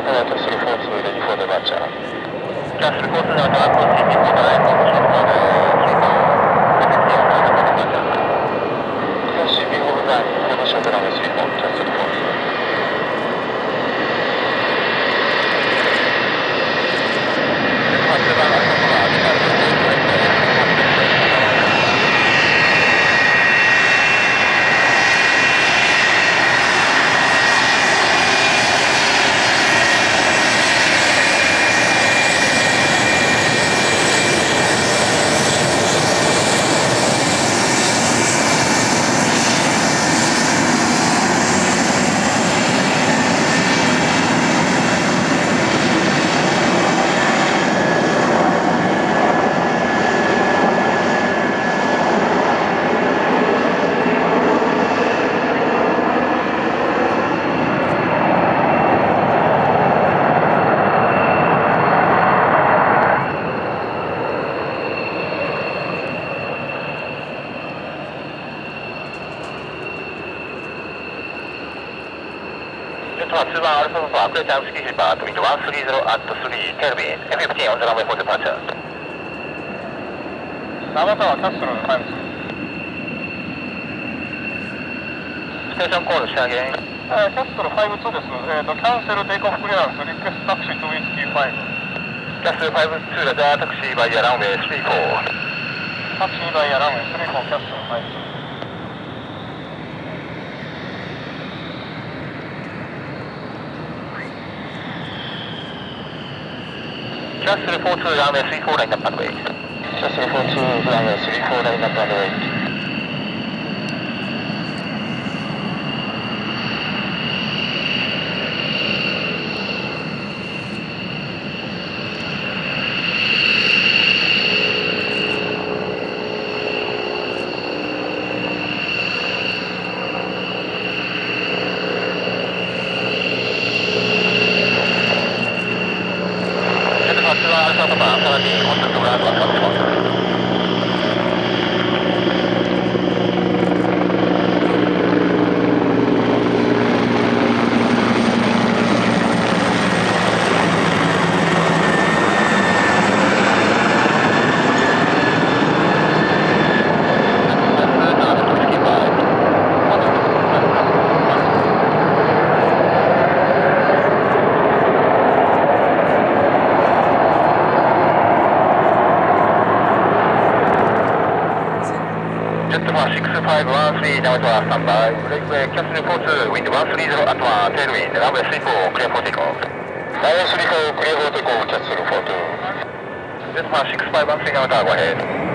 2番アルファアプレチャースキーシパートミット130 at 3 Kelvin F15 on the runway for departure 長田はキャッスルのタイムステーションコール仕上げキャッスル52ですので、キャンセルテイクオフクリアランスリクエストタクシーとウィスキー5 キャッスル52ラジャータクシーバイヤーランウェイ34 タクシーバイヤーランウェイ34キャッスル52 キャッスル42ランウェイ34ラインナップランウェイキャッスル42ランウェイ34ラインナップランウェイ6513 now to standby. Breakway cancel 42 wind 130 at 1 tailwind runway 34 clear for takeoff. Runway 34 clear for takeoff cancel 42. Jet 6513 now go ahead.